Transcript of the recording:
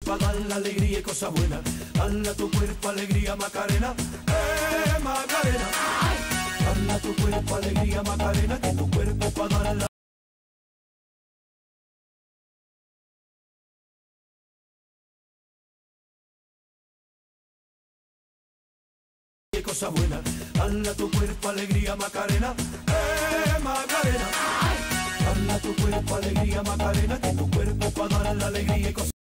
para dar la alegría y cosas buenas. Dale a tu cuerpo alegría, Macarena, Macarena. Dale a tu cuerpo alegría, Macarena, que tu cuerpo para dar la cosa buena. Dale a tu cuerpo alegría, Macarena, Macarena. Dale a tu cuerpo alegría, Macarena, que tu cuerpo para dar la alegría y cosas